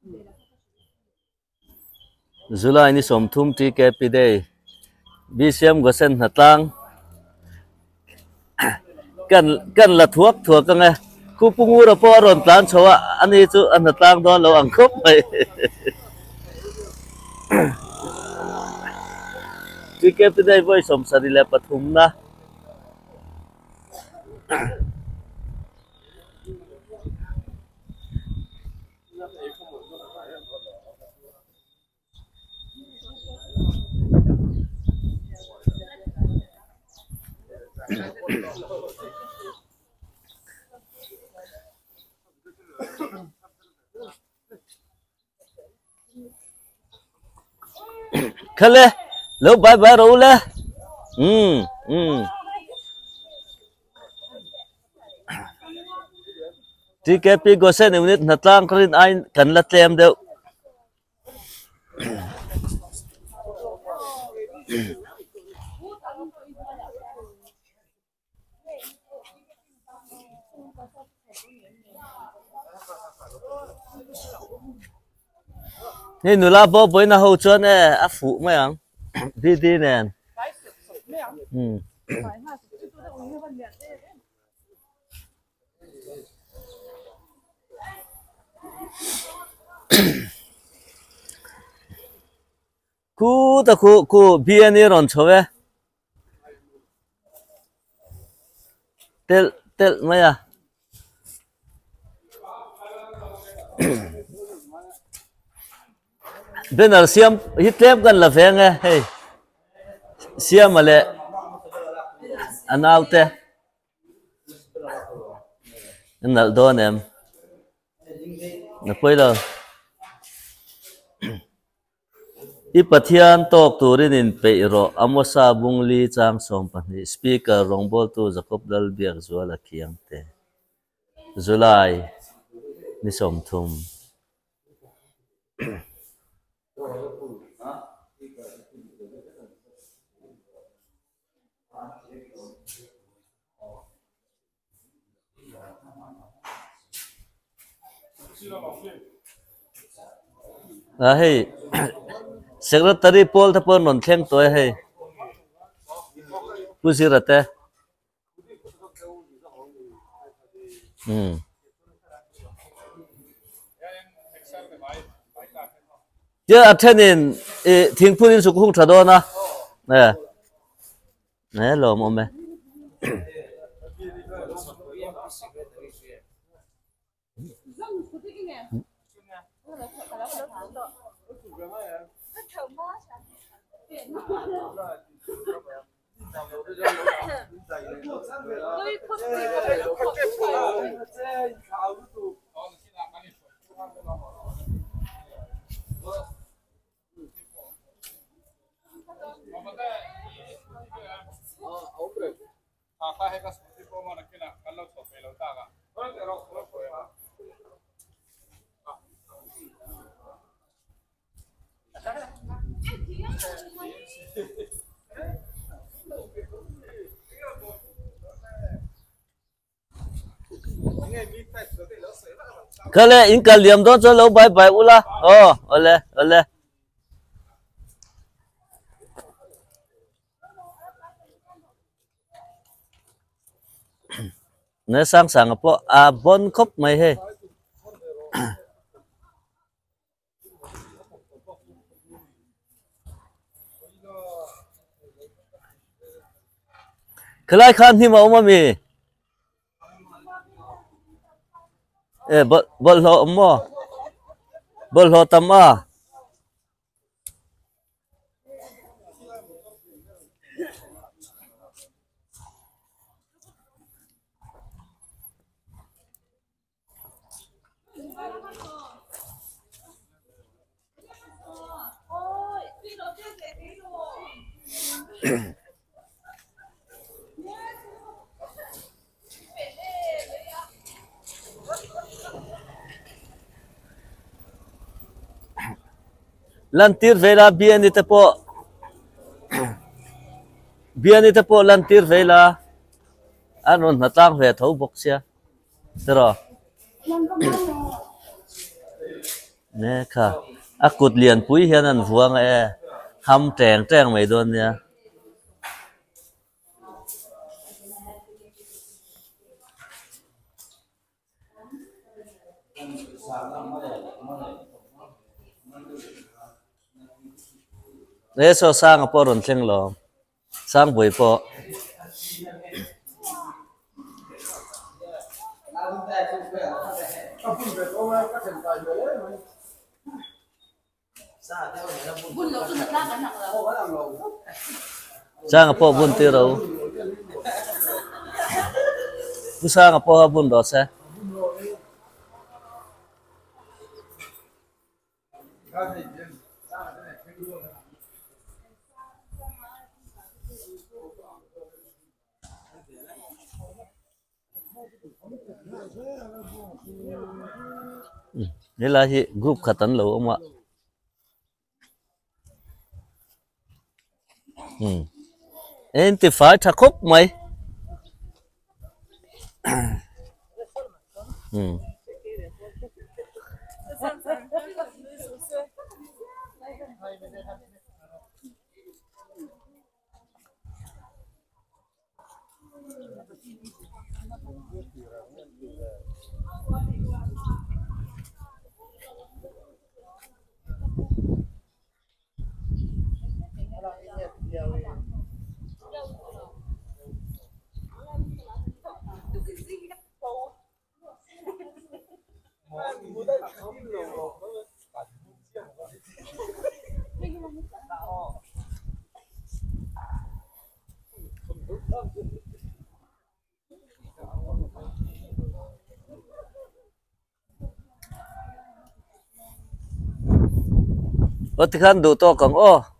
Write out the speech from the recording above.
July ni som thum ti ke pi day BCM gosen hatang kan la thuak ka nga ku pungu ra po ron plan chowa ani chu an hatang don lo ang khop mai ti ke pi day voi som sari le pathum na khale lo bye ro le ti ke pi gosen unit hatang krin ai kan la tlem deuนี่หนูลาบ่บ่นะฮู้ชวนอะฟูมั้ยอังดีๆแน่นกูตะกูบีอันนี้รอนชเวเตลมั้ยอ่ะเป็นอะไรเสียมฮิตเทปกันละเฟงไงเฮ้ยเสียมมาเลยอันเอาเตะอันนั้นโดนเอ็มนับไปแล้วอีปัทยานตอกตัวรินินเปโรอโมซาบุงลีจางสมปันนี่สปีกเกอร์รองบอลตัวจะคบดัลเบียกจัวละเคียงเตะจุลัยนิสมทุมเฮ้ย secretary Paul ถ้าเปิดนนเข่งตัวเฮ้ยผู้สิรัตเต้เจ้าอัธนินทิ้งผู้นินสุขุมชาดอนะเนี่ยหล่อมั้งไหมก็เลยอินกัลเลียมต้องจะเล่าไปอุล่ะโอ้เอาเลยเนี่ยสร้างกับพวกบอนคบไม่ให้ใครขันที่มาอุ้มมีบอลโลมอบอลโลตัมมาlantir vela bian ite po lantir vela anon natang ve thau boxia tero nè kha a cụt liền pui hiền ăn vuông e ham trèng trèng mấy đồn nha nè so sang a poron theng lo sang bui po sang a po bun ti ro ku sang a po bun do se ni là hi group khatan lo oma en ti fa tha khop mai Ơ thì khăn đủ to cầm ô